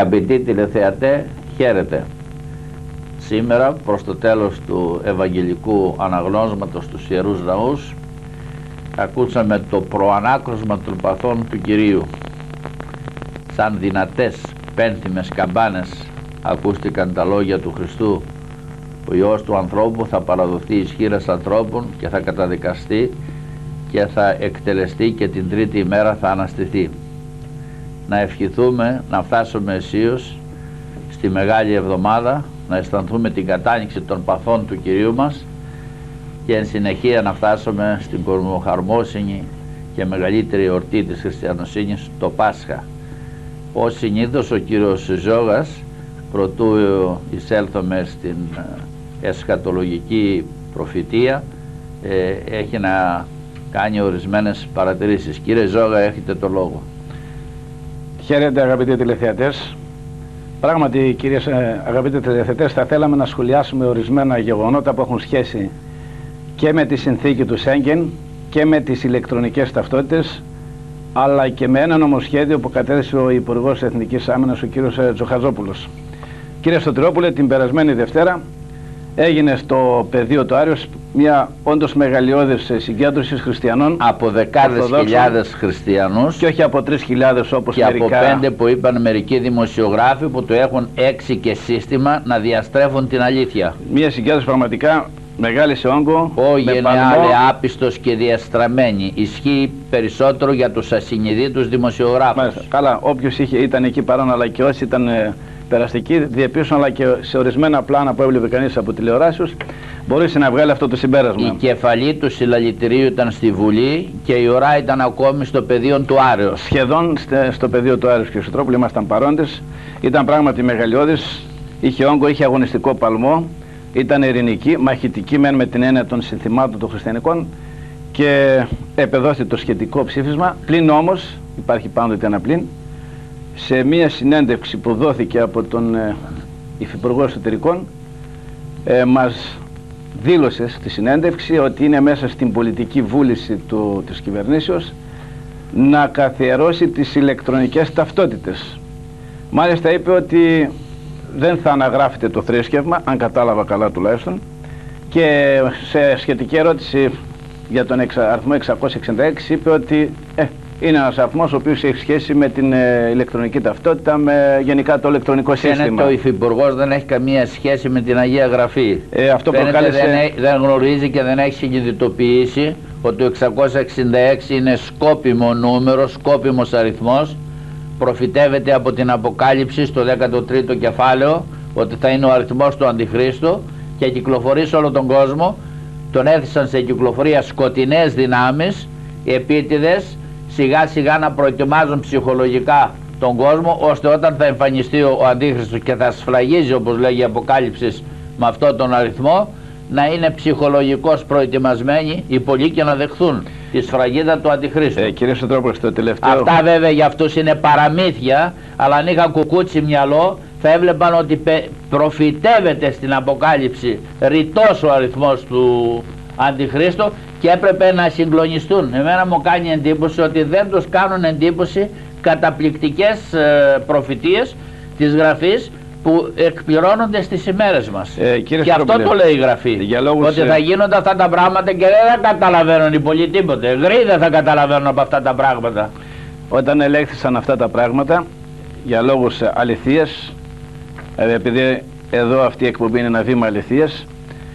Αγαπητοί τηλεθεατέ, χαίρετε. Σήμερα προς το τέλος του Ευαγγελικού Αναγνώσματος στους Ιερούς Ναούς ακούσαμε το προανάκροσμα των παθών του Κυρίου. Σαν δυνατές πένθυμες καμπάνες ακούστηκαν τα λόγια του Χριστού: ο Υιός του ανθρώπου θα παραδοθεί εις χεῖρας ανθρώπων και θα καταδικαστεί και θα εκτελεστεί και την τρίτη ημέρα θα αναστηθεί. Να ευχηθούμε να φτάσουμε αισίως στη Μεγάλη Εβδομάδα, να αισθανθούμε την κατάνοιξη των παθών του Κυρίου μας και εν συνεχεία να φτάσουμε στην κορμοχαρμόσυνη και μεγαλύτερη εορτή της χριστιανοσύνης, το Πάσχα. Ως συνήθως ο κύριος Ζώγας, προτού εισέλθουμε στην εσχατολογική προφητεία, έχει να κάνει ορισμένες παρατηρήσεις. Κύριε Ζώγα, έχετε το λόγο. Χαίρετε αγαπητοί τηλεθεατές. Πράγματι, κυρίες αγαπητοί τηλεθεατές, θα θέλαμε να σχολιάσουμε ορισμένα γεγονότα που έχουν σχέση και με τη συνθήκη του Σέγγεν και με τις ηλεκτρονικές ταυτότητες, αλλά και με ένα νομοσχέδιο που κατέθεσε ο Υπουργός Εθνικής Άμυνας, ο κύριος Τζοχαζόπουλος. Κύριε Σωτηρόπουλε, την περασμένη Δευτέρα έγινε στο πεδίο του Άριος μια όντως μεγαλειώδης συγκέντρωση χριστιανών. Από δεκάδες χιλιάδες χριστιανούς. Και όχι από 3.000 όπως και μερικά. Και από 5 που είπαν μερικοί δημοσιογράφοι που το έχουν 6 και σύστημα να διαστρέφουν την αλήθεια. Μια συγκέντρωση πραγματικά μεγάλη σε όγκο. Ο γενεάλε άπιστος και διαστραμμένη. Ισχύει περισσότερο για τους ασυνειδήτους δημοσιογράφους. Μάλιστα. Καλά, όποιος ήταν εκεί παρόν, αλλά και όσοι ήταν περαστικοί, διεπίσουν, αλλά και σε ορισμένα πλάνα που έβλεπε κανείς από τηλεοράσεις, μπορούσε να βγάλει αυτό το συμπέρασμα. Η κεφαλή του συλλαλητηρίου ήταν στη Βουλή και η ώρα ήταν ακόμη στο πεδίο του Άρεως. Σχεδόν στο πεδίο του Άρεως, κύριε Σωτηρόπουλε, ήμασταν παρόντες. Ήταν πράγματι μεγαλειώδης, είχε όγκο, είχε αγωνιστικό παλμό, ήταν ειρηνική, μαχητική μεν με την έννοια των συνθημάτων των χριστιανικών και επεδόθη το σχετικό ψήφισμα. Πλην όμως, υπάρχει πάντοτε ένα πλην, σε μία συνέντευξη που δόθηκε από τον Υφυπουργό Εσωτερικών, μας δήλωσε στη συνέντευξη ότι είναι μέσα στην πολιτική βούληση της κυβερνήσεως να καθιερώσει τις ηλεκτρονικές ταυτότητες. Μάλιστα είπε ότι δεν θα αναγράφεται το θρήσκευμα, αν κατάλαβα καλά τουλάχιστον, και σε σχετική ερώτηση για τον αριθμό 666 είπε ότι είναι ένας αριθμός ο οποίος έχει σχέση με την ηλεκτρονική ταυτότητα, με γενικά το ηλεκτρονικό σύστημα. Φαίνεται ο Υφυπουργός δεν έχει καμία σχέση με την Αγία Γραφή. Αυτό προκάλεσε... δεν γνωρίζει και δεν έχει συνειδητοποιήσει ότι το 666 είναι σκόπιμο νούμερο, σκόπιμος αριθμός. Προφητεύεται από την Αποκάλυψη στο 13ο κεφάλαιο ότι θα είναι ο αριθμός του Αντιχρίστου και κυκλοφορεί σε όλο τον κόσμο. Τον έθεσαν σε κυκλοφορία σκοτεινές δυνάμεις, επίτηδες, σιγά σιγά να προετοιμάζουν ψυχολογικά τον κόσμο, ώστε όταν θα εμφανιστεί ο Αντίχριστος και θα σφραγίζει, όπως λέγει η Αποκάλυψη, με αυτόν τον αριθμό, να είναι ψυχολογικώς προετοιμασμένοι οι πολλοί και να δεχθούν τη σφραγίδα του Αντιχρίστου. Κύριε Σωτηρόπουλε, στο τελευταίο... Αυτά βέβαια για αυτούς είναι παραμύθια, αλλά αν είχα κουκούτσι μυαλό θα έβλεπαν ότι προφητεύεται στην Αποκάλυψη ρητός ο αριθμός του Αντιχρίστου και έπρεπε να συγκλονιστούν. Εμένα μου κάνει εντύπωση ότι δεν τους κάνουν εντύπωση καταπληκτικές προφητείες της Γραφής που εκπληρώνονται στις ημέρες μας. Και αυτό το λέει η Γραφή, ότι θα γίνονται αυτά τα πράγματα και δεν θα καταλαβαίνουν οι πολλοί τίποτε. Γρήγορα δεν θα καταλαβαίνουν από αυτά τα πράγματα. Όταν ελέγχθησαν αυτά τα πράγματα για λόγους αληθείας, επειδή εδώ αυτή η εκπομπή είναι ένα βήμα αληθείας,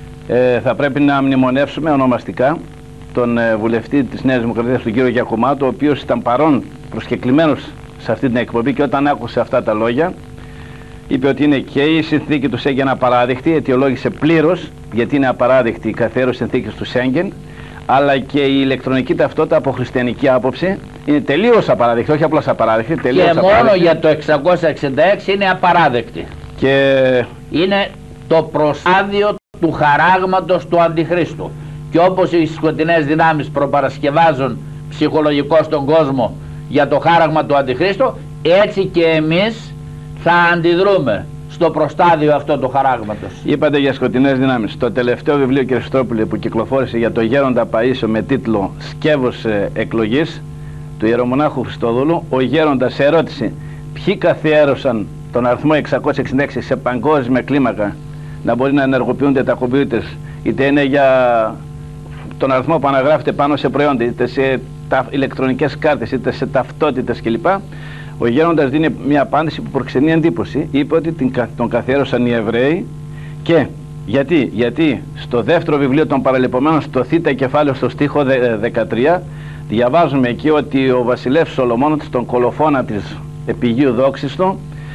θα πρέπει να μνημονεύσουμε ονομαστικά τον βουλευτή της Νέας Δημοκρατίας, τον κύριο Γιακουμάτο, ο οποίος ήταν παρόν προσκεκλημένος σε αυτή την εκπομπή και όταν άκουσε αυτά τα λόγια είπε ότι είναι και η συνθήκη του Σέγγεν απαράδεκτη, αιτιολόγησε πλήρως γιατί είναι απαράδεκτη η καθιέρωση συνθήκης του Σέγγεν, αλλά και η ηλεκτρονική ταυτότητα από χριστιανική άποψη είναι τελείως απαράδεκτη, όχι απλώς απαράδεκτη, τελείως και απαράδεκτη. Μόνο για το 666 είναι απαράδεκτη. Και είναι το προσάδιο του χαράγματος του Αντιχρίστου. Και όπως οι σκοτεινές δυνάμεις προπαρασκευάζουν ψυχολογικώς τον κόσμο για το χάραγμα του Αντιχρίστου, έτσι και εμείς θα αντιδρούμε στο προστάδιο αυτό του χαράγματος. Είπατε για σκοτεινές δυνάμεις. Το τελευταίο βιβλίο, κύριε Σωτηρόπουλε, που κυκλοφόρησε για το Γέροντα Παΐσιο με τίτλο «Σκεύος εκλογής» του ιερομονάχου Χριστόδουλου, ο Γέροντας ερώτησε ποιοι καθιέρωσαν τον αριθμό 666 σε παγκόσμια κλίμακα να μπορεί να ενεργοποιούνται τα κομπιούτερ, είτε είναι για τον αριθμό που αναγράφεται πάνω σε προϊόντα, είτε σε ηλεκτρονικές κάρτες, είτε σε ταυτότητες κλπ. Ο γέροντας δίνει μια απάντηση που προξενεί εντύπωση. Είπε ότι τον καθιέρωσαν οι Εβραίοι. Και γιατί στο δεύτερο βιβλίο των Παραλειπωμένων, στο θήτα κεφάλαιο, στο στίχο 13, διαβάζουμε εκεί ότι ο βασιλεύς Σολομών, στον κολοφόνα της επιγείου δόξης του,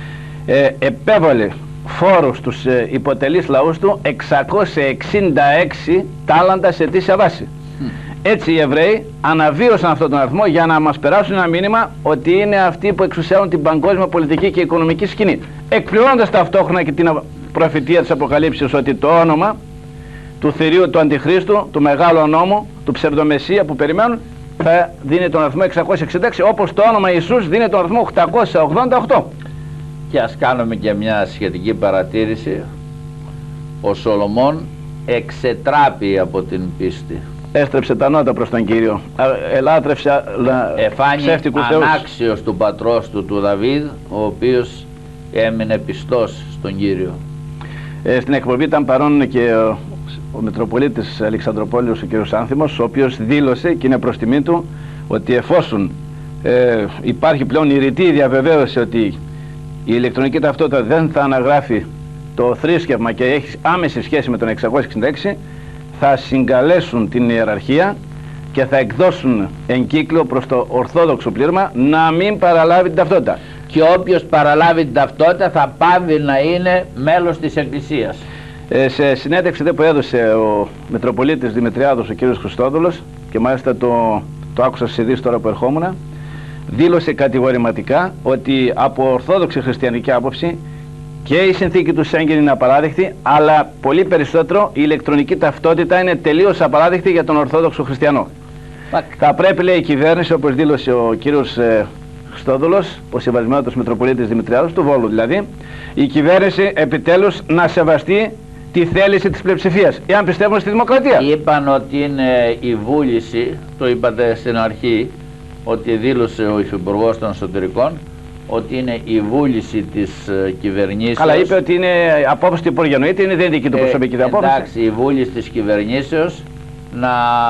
επέβαλε φόρους στους υποτελείς λαούς του 666 τάλαντα σε ετήσια βάση. Έτσι οι Εβραίοι αναβίωσαν αυτόν τον αριθμό για να μας περάσουν ένα μήνυμα ότι είναι αυτοί που εξουσιάζουν την παγκόσμια πολιτική και οικονομική σκηνή, εκπληρώνοντας ταυτόχρονα και την προφητεία της Αποκαλύψεως ότι το όνομα του θηρίου του Αντιχρίστου, του μεγάλου νόμου, του ψευδομεσσία που περιμένουν, θα δίνει τον αριθμό 666, όπως το όνομα Ιησούς δίνει τον αριθμό 888. Και ας κάνουμε και μια σχετική παρατήρηση. Ο Σολομών εξετράπη από την πίστη. Έστρεψε τα νότα προς τον Κύριο. Ελάτρευσε ψεύτικους θεούς. Ανάξιος του πατρός του Δαβίδ, ο οποίος έμεινε πιστός στον Κύριο. Στην εκπομπή ήταν παρόν και ο Μητροπολίτης Αλεξανδροπόλεως, ο κ. Άνθιμος, ο οποίος δήλωσε, και είναι προς τιμή του, ότι εφόσον υπάρχει πλέον η ρητή διαβεβαίωση ότι η ηλεκτρονική ταυτότητα δεν θα αναγράφει το θρήσκευμα και έχει άμεση σχέση με τον 666, θα συγκαλέσουν την ιεραρχία και θα εκδώσουν εγκύκλιο προς το ορθόδοξο πλήρωμα να μην παραλάβει την ταυτότητα. Και όποιος παραλάβει την ταυτότητα θα πάβει να είναι μέλος της Εκκλησίας. Σε συνέντευξη που έδωσε ο Μητροπολίτης Δημητριάδος, ο κ. Χριστόδουλος, και μάλιστα το άκουσα στις ειδήσεις τώρα που ερχόμουν, δήλωσε κατηγορηματικά ότι από ορθόδοξη χριστιανική άποψη και η συνθήκη του Σέγγεν είναι απαράδεκτη, αλλά πολύ περισσότερο η ηλεκτρονική ταυτότητα είναι τελείως απαράδεκτη για τον ορθόδοξο χριστιανό. Θα πρέπει, λέει, η κυβέρνηση, όπως δήλωσε ο κύριος Χριστόδουλος, ο συμβασμένος Μητροπολίτης Δημητριάδος, του Βόλου δηλαδή, η κυβέρνηση επιτέλους να σεβαστεί τη θέληση της πλειοψηφίας, εάν πιστεύουν στη δημοκρατία. Είπαν ότι είναι η βούληση, το είπατε στην αρχή, ότι δήλωσε ο Υφυπουργός των Εσωτερικών, ότι είναι η βούληση της κυβερνήσεως. Αλλά είπε ότι είναι απόφαση του Υπουργείου, είτε είναι δεν δική του προσωπική απόφαση. Εντάξει, η βούληση της κυβερνήσεως να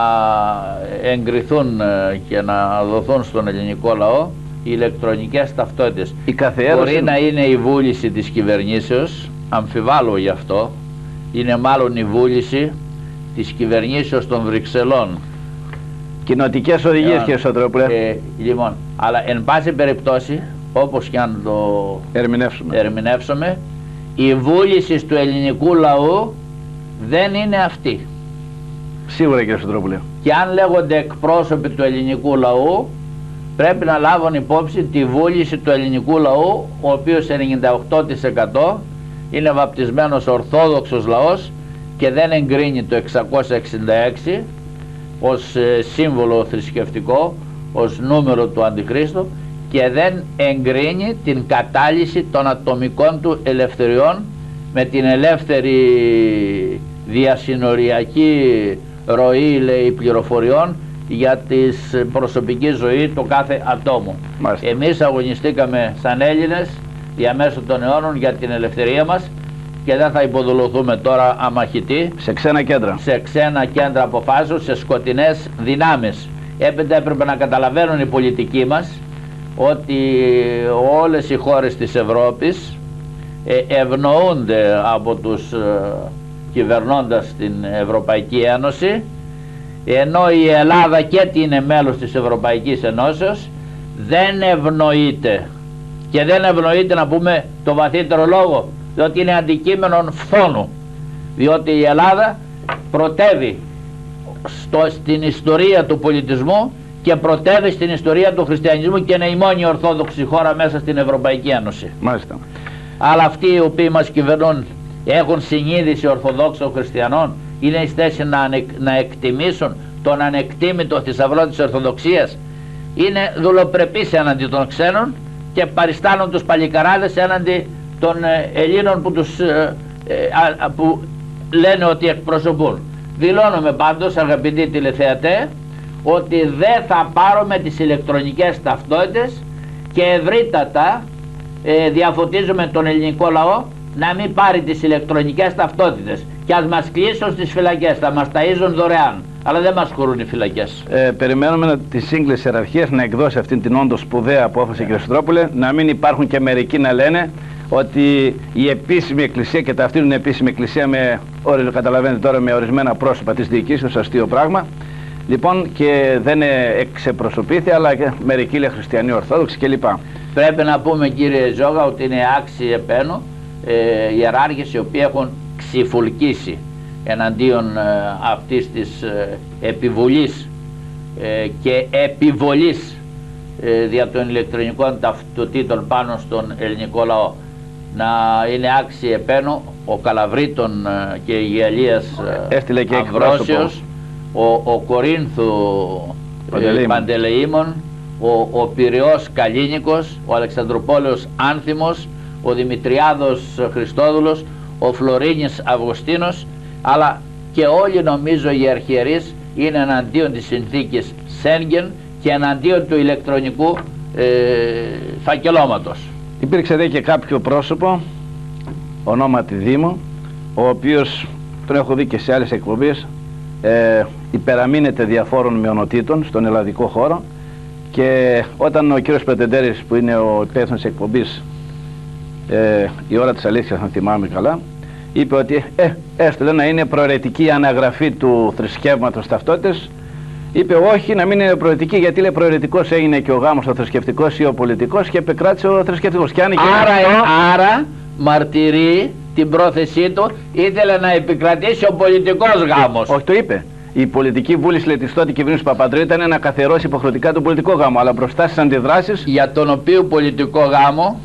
εγκριθούν και να δοθούν στον ελληνικό λαό οι ηλεκτρονικές ταυτότητες. Μπορεί να είναι η βούληση της κυβερνήσεως, αμφιβάλλω γι' αυτό, είναι μάλλον η βούληση της κυβερνήσεως των Βρυξελών. Κοινοτικές οδηγίες, κύριε Σωτηρόπουλε. Λοιπόν, αλλά εν πάση περιπτώσει, όπως και αν το ερμηνεύσουμε, η βούληση του ελληνικού λαού δεν είναι αυτή. Σίγουρα, κύριε Σωτηρόπουλε. Και αν λέγονται εκπρόσωποι του ελληνικού λαού, πρέπει να λάβουν υπόψη τη βούληση του ελληνικού λαού, ο οποίος 98% είναι βαπτισμένος ορθόδοξος λαός και δεν εγκρίνει το 666 ως σύμβολο θρησκευτικό, ως νούμερο του Αντιχρίστου, και δεν εγκρίνει την κατάλυση των ατομικών του ελευθεριών με την ελεύθερη διασυνοριακή ροή, λέει, πληροφοριών για τη προσωπική ζωή του κάθε ατόμου. Μάλιστα. Εμείς αγωνιστήκαμε σαν Έλληνες διαμέσου των αιώνων για την ελευθερία μας και δεν θα υποδουλωθούμε τώρα αμαχητοί σε ξένα κέντρα, αποφάσεων, σε σκοτεινές δυνάμεις. Έπρεπε να καταλαβαίνουν οι πολιτικοί μας ότι όλες οι χώρες της Ευρώπης ευνοούνται από τους κυβερνώντας την Ευρωπαϊκή Ένωση, ενώ η Ελλάδα, και τι είναι μέλος της Ευρωπαϊκής Ενώσεως, δεν ευνοείται. Και δεν ευνοείται, να πούμε το βαθύτερο λόγο, διότι είναι αντικείμενο φθόνου, διότι η Ελλάδα πρωτεύει στην ιστορία του πολιτισμού και πρωτεύει στην ιστορία του χριστιανισμού και είναι η μόνη ορθόδοξη χώρα μέσα στην Ευρωπαϊκή Ένωση. Μάλιστα. Αλλά αυτοί οι οποίοι μας κυβερνούν έχουν συνείδηση ορθοδόξων χριστιανών, είναι στη θέση να εκτιμήσουν τον ανεκτήμητο θησαυρό της Ορθοδοξίας, είναι δουλοπρεπείς έναντι των ξένων και παριστάνουν τους παλικαράδες έναντι των Ελλήνων που λένε ότι εκπροσωπούν. Δηλώνουμε πάντως, αγαπητοί τηλεθεατέ, ότι δεν θα πάρουμε τις ηλεκτρονικές ταυτότητες και ευρύτατα διαφωτίζουμε τον ελληνικό λαό να μην πάρει τις ηλεκτρονικές ταυτότητες και ας μας κλείσουν στις φυλακές, θα μας ταΐζουν δωρεάν, αλλά δεν μας χωρούν οι φυλακές. Περιμένουμε τη σύγκληση ιεραρχίας να εκδώσει αυτή την όντως σπουδαία απόφαση, κύριε Σωτηρόπουλε, να μην υπάρχουν και μερικοί να λένε ότι η επίσημη εκκλησία και ταυτίζουν την επίσημη εκκλησία με, καταλαβαίνετε τώρα, με ορισμένα πρόσωπα της διοικήσεως, αστείο πράγμα. Λοιπόν, και δεν εξεπροσωπήθη, αλλά και μερικοί λέει χριστιανοί ορθόδοξοι κλπ. Πρέπει να πούμε, κύριε Ζόγα, ότι είναι άξιοι επένω ιεράρχες οι οποίοι έχουν ξυφουλκίσει εναντίον αυτής της επιβολής και επιβολής δια των ηλεκτρονικών ταυτοτήτων πάνω στον ελληνικό λαό. Να είναι άξιοι επένω ο Καλαβρίτων και η Γαλλίας Αμβρόσιος, ο Κορίνθου Παντελεήμων, ο Πυραιός Καλίνικος, ο Αλεξανδροπόλεως Άνθιμος, ο Δημητριάδος Χριστόδουλος, ο Φλωρίνης Αυγουστίνος, αλλά και όλοι νομίζω οι αρχιερείς είναι εναντίον της συνθήκης Σέγγεν και εναντίον του ηλεκτρονικού φακελώματος. Υπήρξε δε και κάποιο πρόσωπο, ονόματι Δήμο, ο οποίος, τον έχω δει και σε άλλες εκπομπές, υπεραμείνεται διαφόρων μειονοτήτων στον ελλαδικό χώρο, και όταν ο κύριος Πετεντέρης, που είναι ο υπεύθυνος εκπομπής η ώρα της αλήθειας, αν θυμάμαι καλά, είπε ότι έστω να είναι προαιρετική η αναγραφή του θρησκεύματος ταυτότητες, είπε όχι, να μην είναι προαιρετική, γιατί λέει προαιρετικός έγινε και ο γάμος ο θρησκευτικός ή ο πολιτικός και επεκράτησε ο θρησκευτικός. Και άρα μαρτυρεί την πρόθεσή του, ήθελε να επικρατήσει ο πολιτικός γάμος. Όχι, το είπε. Η πολιτική βούληση, λέει, της τότε κυβέρνησης Παπαντρέου ήταν να καθιερώσει υποχρεωτικά τον πολιτικό γάμο, αλλά μπροστά στις αντιδράσεις, για τον οποίο πολιτικό γάμο,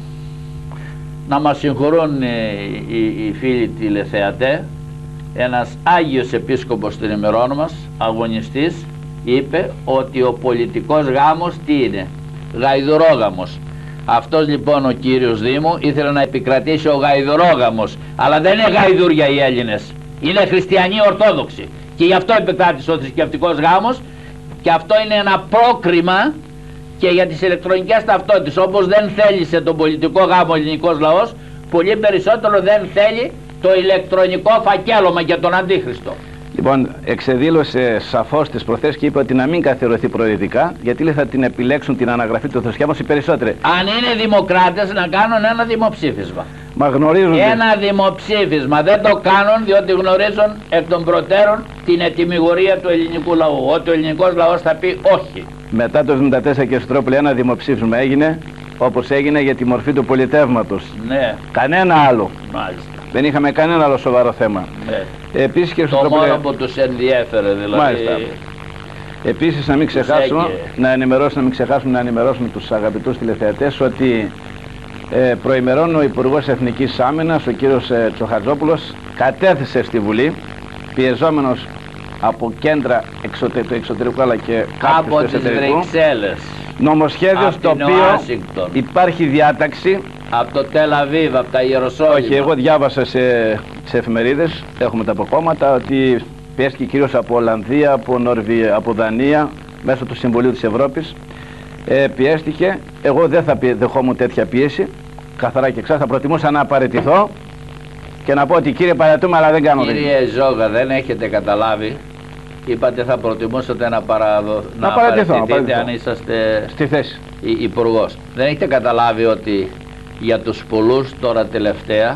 να μας συγχωρούν οι φίλοι τηλεθεατές, ένας Άγιος Επίσκοπος των ημερών μας, αγωνιστής, είπε ότι ο πολιτικός γάμος τι είναι? Γαϊδουρόγαμος. Αυτός λοιπόν ο κύριος Δήμου ήθελε να επικρατήσει ο γαϊδουρόγαμος, αλλά δεν είναι γαϊδούρια οι Έλληνες, είναι χριστιανοί ορθόδοξοι, και γι' αυτό επικράτησε ο θρησκευτικός γάμος, και αυτό είναι ένα πρόκριμα και για τις ηλεκτρονικές ταυτότητες. Όπως δεν θέλησε τον πολιτικό γάμο ο ελληνικός λαός, πολύ περισσότερο δεν θέλει το ηλεκτρονικό φακέλωμα για τον Αντίχριστο. Λοιπόν, εξεδήλωσε σαφώς τις προθέσεις και είπε ότι να μην καθιερωθεί προαιρετικά, γιατί λέει θα την επιλέξουν την αναγραφή του θρησκεύματος οι περισσότεροι. Αν είναι δημοκράτες, να κάνουν ένα δημοψήφισμα. Μα γνωρίζουν. Ένα δημοψήφισμα. Δεν το κάνουν διότι γνωρίζουν εκ των προτέρων την ετυμηγορία του ελληνικού λαού. Ότι ο ελληνικός λαός θα πει όχι. Μετά το 1974, και Στρόπουλε, ένα δημοψήφισμα έγινε, όπως έγινε για τη μορφή του πολιτεύματος. Ναι. Κανένα άλλο. Μάλιστα. Δεν είχαμε κανένα άλλο σοβαρό θέμα. Ναι. Επίσης, και το μόνο που τους ενδιέφερε δηλαδή. Μάλιστα. Επίσης, να μην ξεχάσουμε να ενημερώσουμε τους αγαπητούς τηλεθεατές ότι προημερών ο Υπουργός Εθνικής Άμυνας, ο κύριος Τσοχατζόπουλος, κατέθεσε στη Βουλή, πιεζόμενος από κέντρα του εξωτερικού αλλά και από τις Βρυξέλλες, νομοσχέδιο στο οποίο υπάρχει διάταξη από το Τελ Αβίβ, από τα Ιεροσόλυμα. Όχι, εγώ διάβασα σε εφημερίδες, έχουμε τα αποκόμματα, ότι πιέστηκε κυρίως από Ολλανδία, από Δανία, μέσω του Συμβουλίου της Ευρώπης. Πιέστηκε. Εγώ δεν θα δεχόμουν τέτοια πίεση, καθαρά και εξά, θα προτιμούσα να απαρατηθώ και να πω ότι κύριε παρατούμε, αλλά δεν κάνω. Κύριε Ζόγα, δεν έχετε καταλάβει? Είπατε θα προτιμούσατε να παρατηθείτε αν είσαστε στη θέση υπουργός. Δεν έχετε καταλάβει ότι για τους πολλούς τώρα τελευταία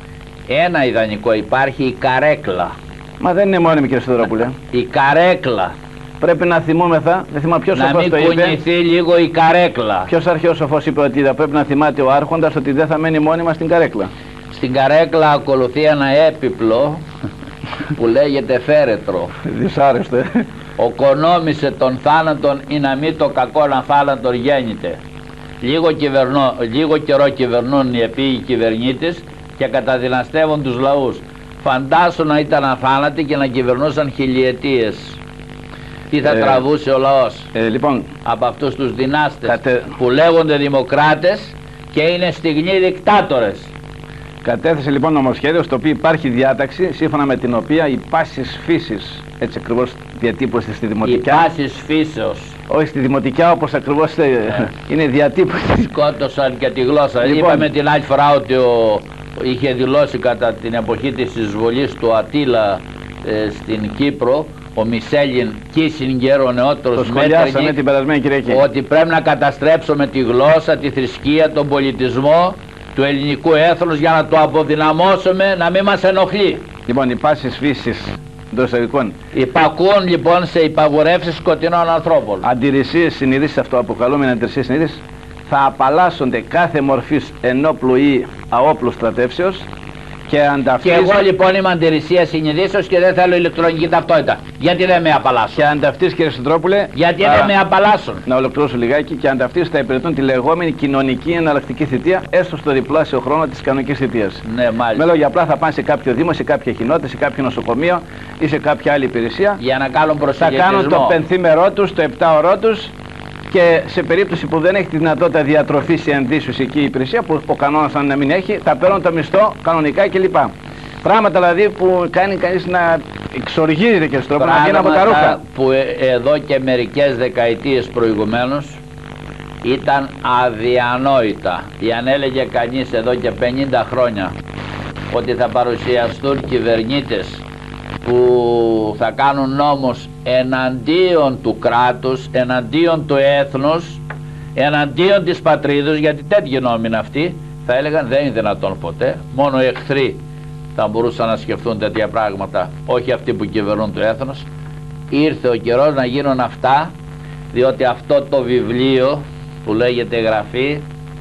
ένα ιδανικό υπάρχει, η καρέκλα. Μα δεν είναι μόνιμη, κύριε Σιδωρόπουλε. Η καρέκλα. Πρέπει να θυμούμεθα, δεν θυμάμαι ποιος σοφός το είπε. Να μην κουνηθεί λίγο η καρέκλα. Ποιος αρχαίος σοφός είπε ότι θα πρέπει να θυμάται ο άρχοντας ότι δεν θα μένει μόνιμα στην καρέκλα? Στην καρέκλα ακολουθεί ένα έπιπλο που λέγεται φέρετρο. Δυσάρεστο. Οκονόμησε τον θάνατον ή να μην το κακό να θάνατον γέννηται. Λίγο καιρό κυβερνούν οι επίγειοι κυβερνήτες και καταδυναστεύουν τους λαούς. Φαντάσου να ήταν αθάνατοι και να κυβερνούσαν χιλιετίες. Τι θα τραβούσε ο λαός λοιπόν, από αυτούς τους δυνάστες που λέγονται δημοκράτες και είναι στιγνοί δικτάτορες. Κατέθεσε λοιπόν νομοσχέδιο στο οποίο υπάρχει διάταξη σύμφωνα με την οποία η πάσης φύσης, έτσι ακριβώς διατύπωση στη δημοτική, η πάσης φύσεως, Όχι, στη δημοτικά όπως ακριβώς είναι διατύπωση. Σκότωσαν και τη γλώσσα. Λοιπόν, είπαμε την άλλη φορά ότι είχε δηλώσει κατά την εποχή της εισβολής του Ατήλα στην Κύπρο, ο Μισέλιν Κίσινγκερ, ο νεότερος το σχολιάσαμε την περασμένη Κυριακή, ότι πρέπει να καταστρέψουμε τη γλώσσα, τη θρησκεία, τον πολιτισμό του ελληνικού έθνους για να το αποδυναμώσουμε, να μην μας ενοχλεί. Λοιπόν, οι πάσης φύσης των εισαγωγικών υπακούν λοιπόν σε υπαγορεύσεις σκοτεινών ανθρώπων. Αντιρρησίες συνειδήσεις, αυτοαποκαλούμενοι αντιρρησίες συνείδησης, θα απαλλάσσονται κάθε μορφής ενόπλου ή αόπλου στρατεύσεως και ανταυτής. Και εγώ λοιπόν είμαι αντιρρησία συνειδήσεως και δεν θέλω ηλεκτρονική ταυτότητα. Γιατί δεν με απαλλάσσουν? Και ανταυτής, κύριε Συντρόπουλε, γιατί δεν με απαλλάσσουν? Να ολοκληρώσω λιγάκι. Και ανταυτής θα υπηρετούν τη λεγόμενη κοινωνική εναλλακτική θητεία, έστω στο διπλάσιο χρόνο της κανονικής θητείας. Ναι, μάλιστα. Με λόγια απλά θα πάνε σε κάποιο δήμο, σε κάποια κοινότητα, σε κάποιο νοσοκομείο ή σε κάποια άλλη υπηρεσία. Για να κάνουν προσελκυσμό. Θα κάνουν το πενθήμερό τους, το επτάωρό τους, και σε περίπτωση που δεν έχει τη δυνατότητα διατροφής ή ενδύσεως εκεί η υπηρεσία, που ο κανόνας αν να μην έχει, θα παίρνουν το μισθό κανονικά κλπ. Πράγματα δηλαδή που κάνει κανείς να εξοργίζεται και στον τρόπο να γίνει από τα ρούχα. Που εδώ και μερικές δεκαετίες προηγουμένως ήταν αδιανόητα. Αν έλεγε κανείς εδώ και 50 χρόνια ότι θα παρουσιαστούν κυβερνήτες που θα κάνουν νόμους εναντίον του κράτους, εναντίον του έθνους, εναντίον της πατρίδος, γιατί τέτοιοι νόμοι είναι αυτοί, θα έλεγαν δεν είναι δυνατόν ποτέ, μόνο οι εχθροί θα μπορούσαν να σκεφτούν τέτοια πράγματα, όχι αυτοί που κυβερνούν το έθνος. Ήρθε ο καιρός να γίνουν αυτά, διότι αυτό το βιβλίο που λέγεται Γραφή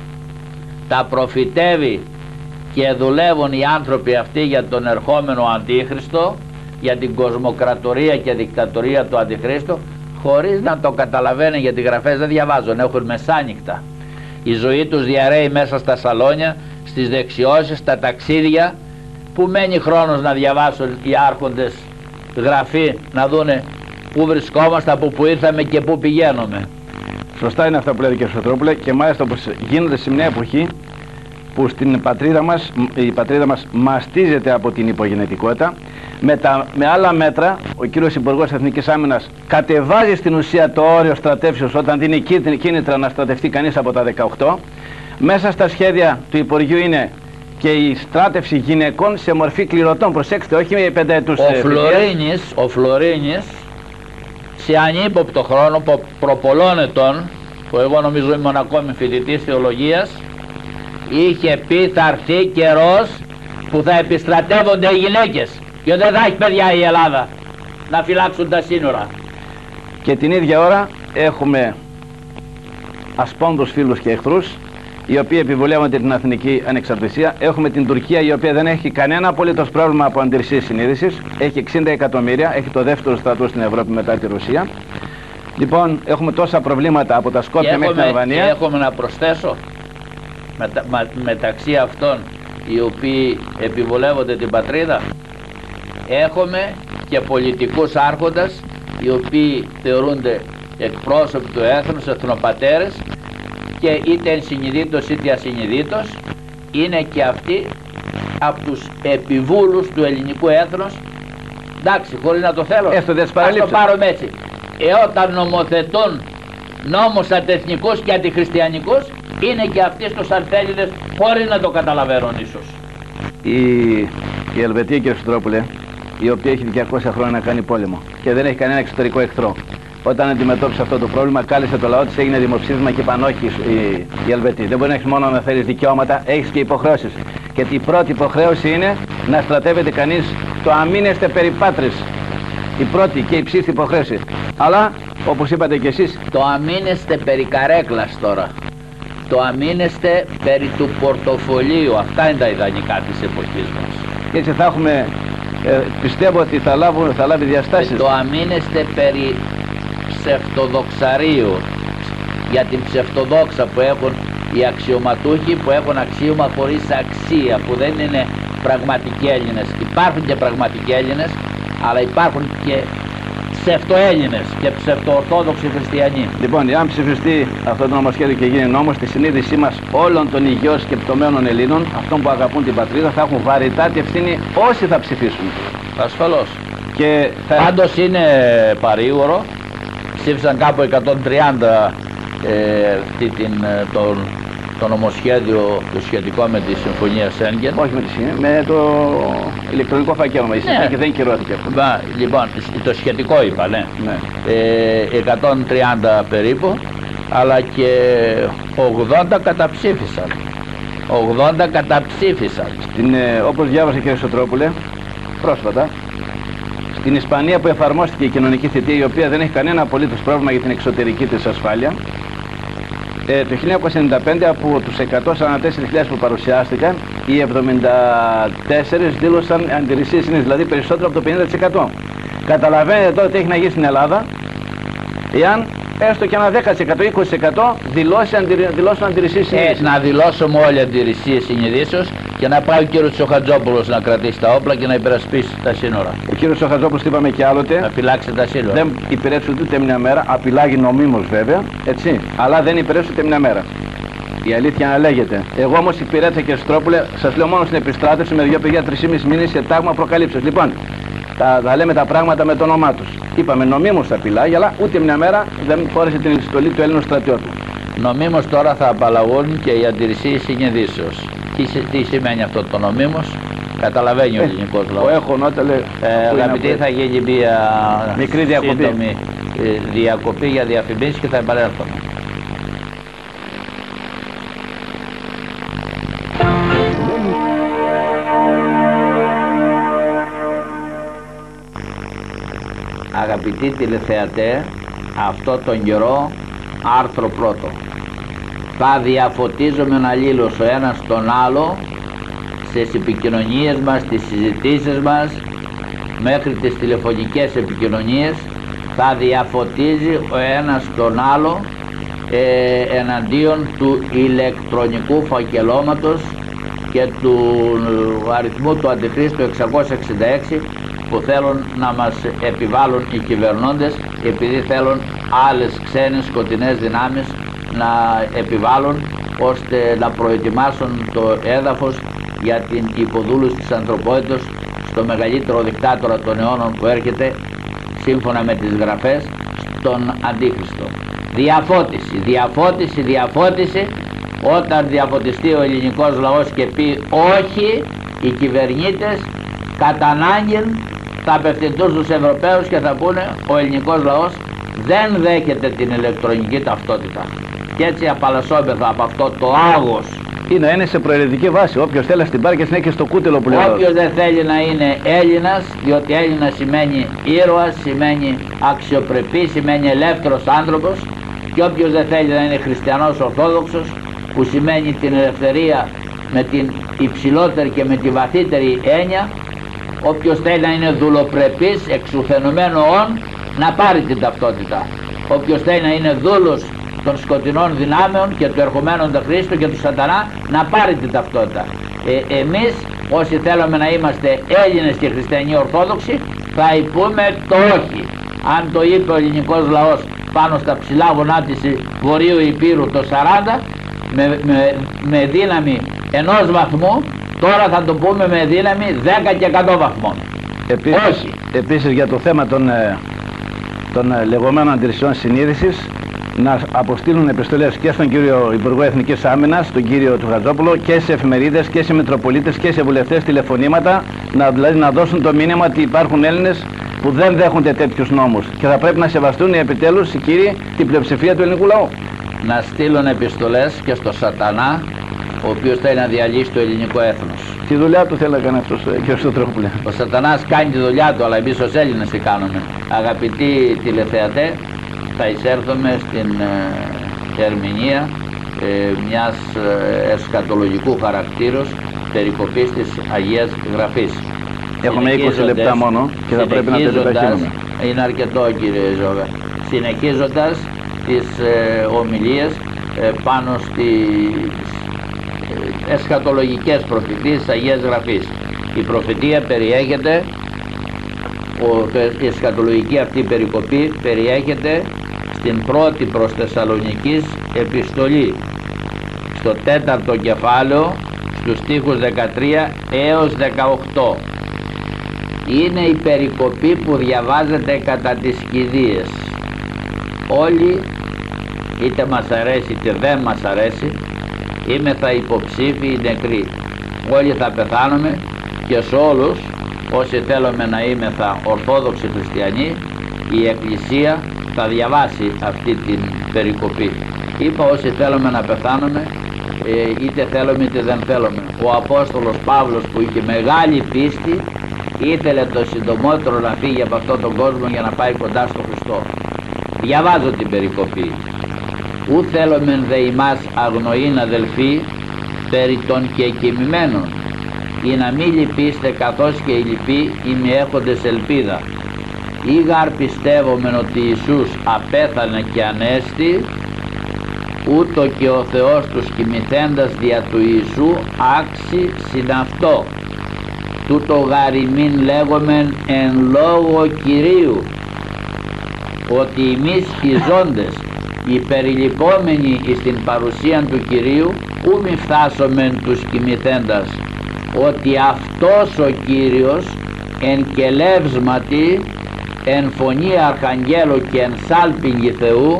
τα προφητεύει και δουλεύουν οι άνθρωποι αυτοί για τον ερχόμενο Αντίχριστο, για την κοσμοκρατορία και δικτατορία του Αντιχρίστου, χωρίς να το καταλαβαίνουν, γιατί οι γραφές δεν διαβάζουν, έχουν μεσάνυχτα. Η ζωή τους διαρρέει μέσα στα σαλόνια, στις δεξιώσεις, στα ταξίδια, που μένει χρόνος να διαβάσουν οι άρχοντες Γραφή, να δούνε πού βρισκόμαστε, από πού ήρθαμε και πού πηγαίνουμε. Σωστά είναι αυτά που λέτε, κύριε Σωτρόπουλε, και μάλιστα όπως γίνονται σε μια εποχή που στην πατρίδα μας, η πατρίδα μας μαστίζεται από την υπογενετικότητα. Με άλλα μέτρα, ο κύριος Υπουργός Εθνικής Άμυνας κατεβάζει στην ουσία το όριο στρατεύσεως όταν δίνει κίνητρα να στρατευτεί κανείς από τα 18. Μέσα στα σχέδια του Υπουργείου είναι και η στράτευση γυναικών σε μορφή κληρωτών. Προσέξτε, όχι με 5 ετούς. Ο Φλωρίνης, σε ανύποπτο χρόνο, προπολών ετών, που εγώ νομίζω ήμουν ακόμη φοιτητής θεολογίας, είχε πει θα έρθει καιρός που θα επιστρατεύονται οι γυναίκες και δεν θα έχει παιδιά η Ελλάδα να φυλάξουν τα σύνορα. Και την ίδια ώρα έχουμε ασπόνδους φίλους και εχθρούς, οι οποίοι επιβολεύονται την εθνική ανεξαρτησία. Έχουμε την Τουρκία, η οποία δεν έχει κανένα απολύτως πρόβλημα από αντιρρησίες συνείδησης. Έχει 60 εκατομμύρια, έχει το δεύτερο στρατό στην Ευρώπη μετά τη Ρωσία. Λοιπόν, έχουμε τόσα προβλήματα από τα Σκόπια μέχρι την Αλβανία. Και έχουμε να προσθέσω, μεταξύ αυτών οι οποίοι επιβολεύονται την πατρίδα, έχουμε και πολιτικούς άρχοντας, οι οποίοι θεωρούνται εκπρόσωποι του έθνους, εθνοπατέρες, και είτε ενσυνειδήτως είτε ασυνειδήτως είναι και αυτοί από τους επιβούλους του ελληνικού έθνους. Εντάξει, χωρίς να το θέλω, ας το πάρουμε έτσι. Όταν νομοθετούν νόμους αντεθνικούς και αντιχριστιανικούς, είναι και αυτοί στους Αρθέλιδες χωρίς να το καταλαβαίνουν ίσως. Η Ελβετία, κύριε Σωτρόπουλε, η οποία έχει 200 χρόνια να κάνει πόλεμο και δεν έχει κανένα εξωτερικό εχθρό, όταν αντιμετώπισε αυτό το πρόβλημα, κάλεσε το λαό της, έγινε δημοψήφισμα και είπαν όχι οι Ελβετοί. Δεν μπορεί να έχεις μόνο να θέλεις δικαιώματα, έχεις και υποχρεώσεις. Και η πρώτη υποχρέωση είναι να στρατεύεται κανείς το αμήνεστε περί πάτρις. Η πρώτη και η ψήστη υποχρέωση. Αλλά, όπως είπατε κι εσείς, το αμήνεστε περί καρέκλας τώρα. Το αμήνεστε περί του πορτοφολίου. Αυτά είναι τα ιδανικά της εποχής μας. Και έτσι θα έχουμε, πιστεύω ότι θα λάβει διαστάσεις. Το αμήνεστε περί ψευτοδοξαρίου, για την ψευτοδόξα που έχουν οι αξιωματούχοι, που έχουν αξίωμα χωρίς αξία, που δεν είναι πραγματικοί Έλληνες. Υπάρχουν και πραγματικοί Έλληνες, αλλά υπάρχουν και ψευτοέλληνες και ψευτοορθόδοξοι χριστιανοί. Λοιπόν, αν ψηφιστεί αυτό το νομοσχέδιο και γίνει νόμος, στη συνείδησή μας όλων των υγιώς σκεπτομένων Ελλήνων, αυτών που αγαπούν την πατρίδα, θα έχουν βαρυτάτη ευθύνη όσοι θα ψηφίσουν. Ασφαλώς. Και πάντως είναι παρήγορο ψήφισαν κάπου 130 το νομοσχέδιο το σχετικό με τη συμφωνία Σέγγεν. Όχι με το ηλεκτρονικό φάκελο, ναι. Και δεν κυρώθηκε αυτό. Λοιπόν, το σχετικό είπα, ναι. 130 περίπου, αλλά και 80 καταψήφισαν. 80 καταψήφισαν. Όπως διάβασε κ. Σωτρόπουλε πρόσφατα, στην Ισπανία που εφαρμόστηκε η κοινωνική θητεία, η οποία δεν έχει κανένα απολύτως πρόβλημα για την εξωτερική της ασφάλεια, το 1995 από τους 144.000 που παρουσιάστηκαν, οι 74 δήλωσαν αντιρρησίες, είναι δηλαδή περισσότερο από το 50%. Καταλαβαίνετε τώρα τι έχει να γίνει στην Ελλάδα, εάν έστω και ένα 10% 20% δηλώσουν αντιρρησίες συνειδήσεως. Να δηλώσουμε όλοι αντιρρησίες συνειδήσεως και να πάει ο κύριος Τσοχατζόπουλος να κρατήσει τα όπλα και να υπερασπίσει τα σύνορα. Ο κύριος Τσοχατζόπουλος, είπαμε και άλλοτε, να φυλάξει τα σύνορα. Δεν υπηρέτησε ούτε μια μέρα, απειλάγει νομίμως βέβαια, έτσι, αλλά δεν υπηρέτησε ούτε μια μέρα. Η αλήθεια να λέγεται. Εγώ όμως υπηρέτησα, κύριε Στρόπουλε, σας λέω μόνο στην επιστράτευση με 2 παιδιά 3,5 μήνες σε τάγμα προκαλύψεως. Λοιπόν, θα λέμε τα πράγματα με το όνομά τους. Είπαμε νομίμως απειλάγει, αλλά ούτε μια μέρα δεν φόρεσε την επιστολή του Έλληνου στρατιώτου. Νομίμως τώρα θα απαλλαγούν και οι αντιρρησίες συνειδήσεως. Τι σημαίνει αυτό το νομίμως? Καταλαβαίνει ο ελληνικός λαός. Αγαπητοί, θα γίνει μια μικρή σύντομη διακοπή για διαφημίσεις και θα επανέλθουμε. Αγαπητοί τηλεθεατέ, αυτό τον καιρό άρθρο πρώτο. Θα διαφωτίζουμε αλλήλως ο ένας τον άλλο στις επικοινωνίες μας, στις συζητήσεις μας, μέχρι τις τηλεφωνικές επικοινωνίες. Θα διαφωτίζει ο ένας τον άλλο εναντίον του ηλεκτρονικού φακελώματος και του αριθμού του Αντιχρίστου 666 που θέλουν να μας επιβάλλουν οι κυβερνώντες, επειδή θέλουν άλλες ξένες σκοτεινές δυνάμεις να επιβάλλουν, ώστε να προετοιμάσουν το έδαφος για την υποδούλωση της ανθρωπότητας στο μεγαλύτερο δικτάτορα των αιώνων που έρχεται, σύμφωνα με τις γραφές, στον Αντίχριστο. Διαφώτιση, διαφώτιση, διαφώτιση. Όταν διαφωτιστεί ο ελληνικός λαός και πει όχι, οι κυβερνήτες κατά ανάγκη θα απευθυνθούν στους Ευρωπαίους και θα πούνε ο ελληνικός λαός δεν δέχεται την ηλεκτρονική ταυτότητα. Και έτσι απαλλασσόμεθα από αυτό το άγος. Ή να είναι σε προαιρετική βάση. Όποιος θέλει στην πάρει και συνέχεια στο κούτελο που λέει. Όποιος δεν θέλει να είναι Έλληνας, διότι Έλληνας σημαίνει ήρωας, σημαίνει αξιοπρεπή, σημαίνει ελεύθερος άνθρωπος, και όποιος δεν θέλει να είναι χριστιανός ορθόδοξος, που σημαίνει την ελευθερία με την υψηλότερη και με τη βαθύτερη έννοια, όποιος θέλει να είναι δουλοπρεπής, εξουθενωμένο όν, να πάρει την ταυτότητα. Όποιος θέλει να είναι δούλος των σκοτεινών δυνάμεων και του ερχομένου Χριστού και του σατανά, να πάρει την ταυτότητα. Εμείς όσοι θέλουμε να είμαστε Έλληνες και χριστιανοί ορθόδοξοι, θα υπούμε το όχι. Αν το είπε ο ελληνικός λαός πάνω στα ψηλά βουνά της Βορείου Υπήρου το 40 με δύναμη 1 βαθμού, τώρα θα το πούμε με δύναμη 10 και 100 βαθμών. Επίσης για το θέμα των λεγόμενων αντιρρησιών συνείδησης, να αποστείλουν επιστολές και στον κύριο Υπουργό Εθνικής Άμυνας, τον κύριο Τσοχατζόπουλο, και σε εφημερίδες και σε μητροπολίτες και σε βουλευτές, τηλεφωνήματα, δηλαδή να δώσουν το μήνυμα ότι υπάρχουν Έλληνες που δεν δέχονται τέτοιους νόμους και θα πρέπει να σεβαστούν επιτέλους οι κύριοι την πλειοψηφία του ελληνικού λαού. Να στείλουν επιστολές και στο σατανά, ο οποίος θέλει να διαλύσει το ελληνικό έθνος. Τη δουλειά του θέλει να κάνει αυτός και στο τρόπο. Ο σατανάς κάνει τη δουλειά του, αλλά εμείς ως Έλληνες τι κάνουμε? Αγαπητοί τηλεθεατέ, θα εισέρθουμε στην ερμηνεία μιας εσκατολογικού χαρακτήρος περικοπής της Αγίας Γραφής. Έχουμε 20 λεπτά μόνο και θα πρέπει να τελειώσουμε. Είναι αρκετό, κύριε Ζώβε. Συνεχίζοντας τις ομιλίες πάνω στις εσχατολογικές προφητείες της Αγίας Γραφής. Η προφητεία περιέχεται, η εσχατολογική αυτή περικοπή περιέχεται στην πρώτη προς Θεσσαλονικής επιστολή, στο 4ο κεφάλαιο, στους στίχους 13 έως 18. Είναι η περικοπή που διαβάζεται κατά τις κηδείες. όλοι, είτε μας αρέσει είτε δεν μας αρέσει, είμεθα υποψήφιοι νεκροί. Όλοι θα πεθάνουμε και σε όλους όσοι θέλουμε να είμεθα ορθόδοξοι χριστιανοί, η Εκκλησία θα διαβάσει αυτή την περικοπή. Είπα όσοι θέλουμε να πεθάνουμε, είτε θέλουμε είτε δεν θέλουμε. Ο Απόστολος Παύλος, που είχε μεγάλη πίστη, ήθελε το συντομότερο να φύγει από αυτόν τον κόσμο για να πάει κοντά στο Χριστό. Διαβάζω την περικοπή. Ου θέλομεν δε ημάς αγνοήν αδελφοί περί των και κοιμημένων, ή να μη λυπήστε καθώς και οι λοιποί ημιέχοντες ελπίδα. Ή γαρ πιστεύομεν ότι Ιησούς απέθανε και ανέστη, ούτω και ο Θεός τους κοιμηθέντας δια του Ιησού άξι συναυτό. Τούτο γαρ ημίν λέγομεν εν λόγω Κυρίου, ότι εμείς οι ζώντες, οι περιλυπόμενοι εις την παρουσία του Κυρίου, ου μη φτάσομεν τους κοιμηθέντας, ότι αυτός ο Κύριος εν κελεύσματι, εν φωνή αρχαγγέλου και εν σάλπιγγι Θεού,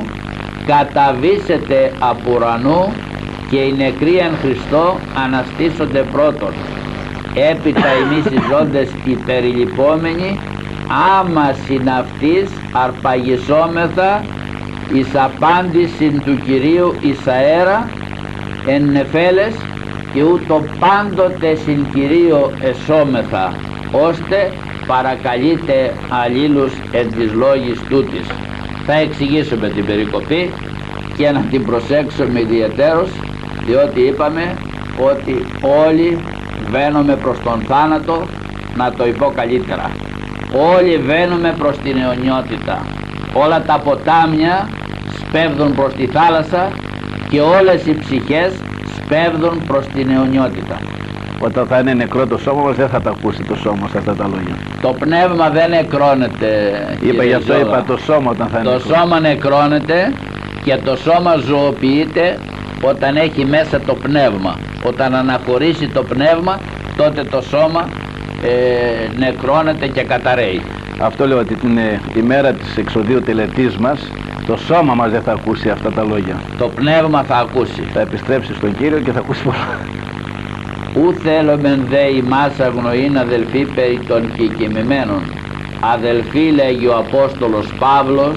καταβήσεται από ουρανού και οι νεκροί εν Χριστώ αναστήσονται πρώτον. Έπειτα εμείς οι ζώντες οι περιλυπόμενοι, άμα συναυτής αρπαγισόμεθα εις απάντηση του Κυρίου εις αέρα εν νεφέλες, και ούτω πάντοτε συν Κυρίο εσώμεθα, ώστε παρακαλείται αλλήλους εν της λόγης τούτης. Θα εξηγήσουμε την περικοπή και να την προσέξουμε ιδιαιτέρως, διότι είπαμε ότι όλοι βαίνουμε προς τον θάνατο, να το πω καλύτερα. Όλοι βαίνουμε προς την αιωνιότητα. Όλα τα ποτάμια σπέβδουν προς τη θάλασσα και όλες οι ψυχές σπέβδουν προς την αιωνιότητα. Όταν θα είναι νεκρό το σώμα μας, δεν θα τα ακούσει το σώμα σε αυτά τα λόγια. Το πνεύμα δεν νεκρώνεται. Είπα, γι' αυτό είπα το σώμα όταν θα είναι το νεκρό. σώμα νεκρώνεται και το σώμα ζωοποιείται όταν έχει μέσα το πνεύμα. Όταν αναχωρήσει το πνεύμα, τότε το σώμα νεκρώνεται και καταραίει. Αυτό λέω, ότι την ημέρα της εξοδίου τελετής μας, το σώμα μας δεν θα ακούσει αυτά τα λόγια. Το πνεύμα θα ακούσει. Θα επιστρέψει στον Κύριο και θα ακούσει πολλά. Ου θέλομεν δε ημάς αγνοήν αδελφοί περί των κεκοιμημένων. Αδελφοί, λέγει ο Απόστολος Παύλος,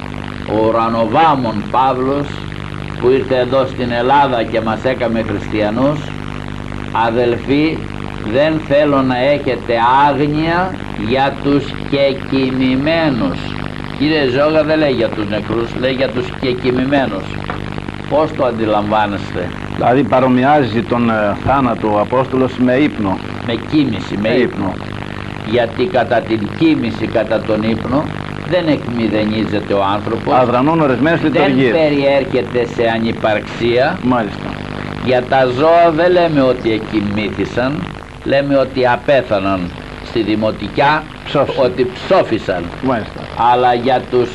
ο ουρανοβάμων Παύλος, που ήρθε εδώ στην Ελλάδα και μας έκαμε χριστιανούς. Αδελφοί, δεν θέλω να έχετε άγνοια για τους κεκοιμημένους. Κύριε Ζώγα, δεν λέει για τους νεκρούς, λέει για τους κεκοιμημένους. Πώς το αντιλαμβάνεστε? Δηλαδή παρομοιάζει τον θάνατο ο Απόστολος με ύπνο. Με κοίμηση, με ύπνο. Γιατί κατά την κοίμηση, κατά τον ύπνο, δεν εκμηδενίζεται ο άνθρωπος. Αδρανούν ορισμένες λειτουργίες. Δεν περιέρχεται σε ανυπαρξία. Μάλιστα. Για τα ζώα δεν λέμε ότι εκοιμήθησαν, λέμε ότι απέθαναν στη δημοτικιά, ότι ψόφισαν. Μάλιστα. Αλλά για τους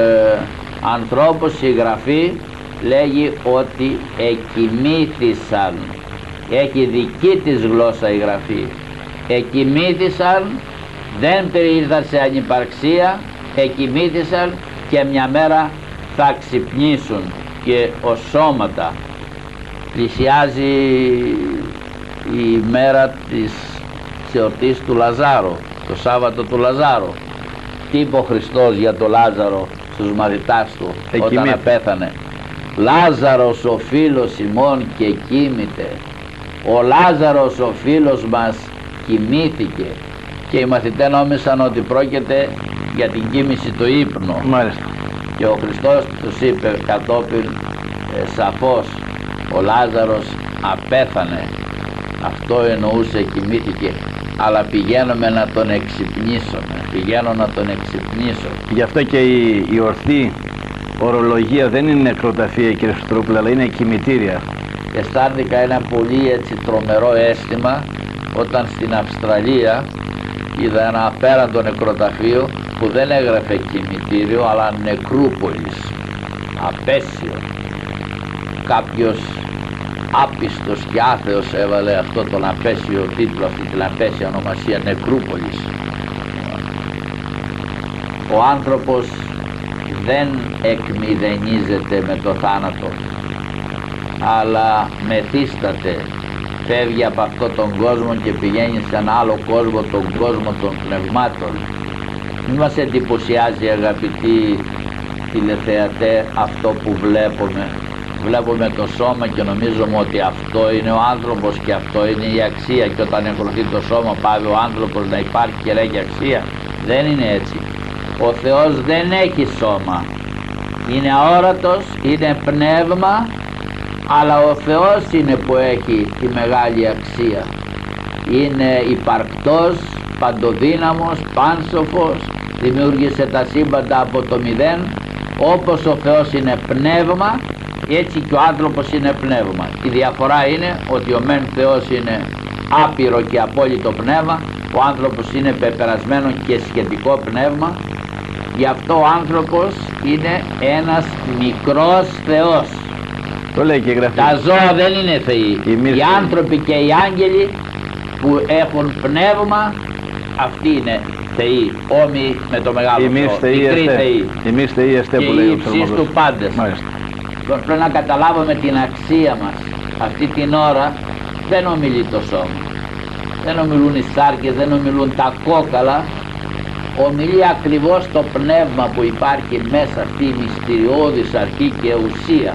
ανθρώπους η Γραφή λέγει ότι εκοιμήθησαν. Έχει δική της γλώσσα η Γραφή. Εκοιμήθησαν, δεν περιήρθαν σε ανυπαρξία, εκοιμήθησαν και μια μέρα θα ξυπνήσουν. Και ως σώματα πλησιάζει η μέρα της εορτής του Λαζάρου, το Σάββατο του Λαζάρου. Τι είπε ο Χριστός για το Λάζαρο στους μαθητάς του όταν απέθανε? Λάζαρος ο φίλος ημών και κοιμείται. Ο Λάζαρος ο φίλος μας κοιμήθηκε. Και οι μαθητές νόμισαν ότι πρόκειται για την κοίμηση του ύπνου. Μάλιστα. Και ο Χριστός τους είπε κατόπιν σαφώς, ο Λάζαρος απέθανε. Αυτό εννοούσε, κοιμήθηκε. Αλλά πηγαίνουμε να τον εξυπνήσουμε. Πηγαίνω να τον εξυπνήσω. Γι' αυτό και η ορθή ορολογία δεν είναι νεκροταφεία, κύριε Στρούπλα, αλλά είναι κημητήρια. Αισθάνθηκα ένα πολύ έτσι τρομερό αίσθημα όταν στην Αυστραλία είδα ένα απέραντο νεκροταφείο που δεν έγραφε κημητήριο αλλά νεκρούπολης, απέσιο. Κάποιος άπιστος και άθεος έβαλε αυτό τον απέσιο τίτλο, αυτή την απέσια ονομασία, νεκρούπολης. Ο άνθρωπος δεν εκμηδενίζεται με το θάνατο, αλλά μεθύσταται, φεύγει από αυτόν τον κόσμο και πηγαίνει σε ένα άλλο κόσμο, τον κόσμο των πνευμάτων. Μην μας εντυπωσιάζει, αγαπητοί τηλεθεατέ, αυτό που βλέπουμε. Βλέπουμε το σώμα και νομίζουμε ότι αυτό είναι ο άνθρωπος και αυτό είναι η αξία, και όταν εκροθεί το σώμα πάβει ο άνθρωπος να υπάρχει και να έχει αξία. Δεν είναι έτσι. Ο Θεός δεν έχει σώμα, είναι αόρατος, είναι πνεύμα, αλλά ο Θεός είναι που έχει τη μεγάλη αξία. Είναι υπαρκτός, παντοδύναμος, πάνσοφος, δημιούργησε τα σύμπαντα από το μηδέν. Όπως ο Θεός είναι πνεύμα, έτσι και ο άνθρωπος είναι πνεύμα. Η διαφορά είναι ότι ο μεν Θεός είναι άπειρο και απόλυτο πνεύμα, ο άνθρωπος είναι πεπερασμένο και σχετικό πνεύμα. Γι' αυτό ο άνθρωπος είναι ένας μικρός Θεός. Το λέει και η Γραφή. Τα ζώα δεν είναι θεοί. Οι άνθρωποι και οι άγγελοι που έχουν πνεύμα, αυτοί είναι θεοί, όμοιοι με το μεγάλο Θεό, μικροί θεοί. Εμείς θεοί εστέ που και λέει οι ο Ψαλμός. υψείς του πάντες. Πρέπει να καταλάβουμε την αξία μας. Αυτή την ώρα δεν ομιλεί το σώμα, δεν ομιλούν οι σάρκες, δεν ομιλούν τα κόκαλα. Ομιλεί ακριβώς το πνεύμα που υπάρχει μέσα, αυτή η μυστηριώδης αρχή και ουσία.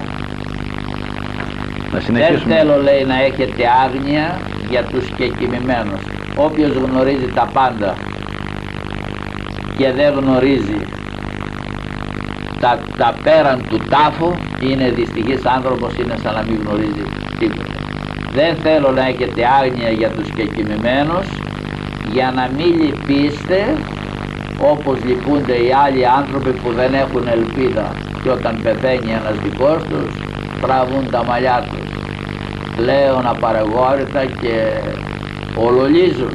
Δεν θέλω, λέει, να έχετε άγνοια για τους κεκοιμημένους. Όποιος γνωρίζει τα πάντα και δεν γνωρίζει τα πέραν του τάφου, είναι δυστυχής άνθρωπος, είναι σαν να μην γνωρίζει τίποτα. Δεν θέλω να έχετε άγνοια για τους κεκοιμημένους, για να μην λυπήστε όπως λυπούνται οι άλλοι άνθρωποι που δεν έχουν ελπίδα, και όταν πεθαίνει ένας δικός τους τραβούν τα μαλλιά τους, πλέον απαρεγόρητα και ολολίζουν,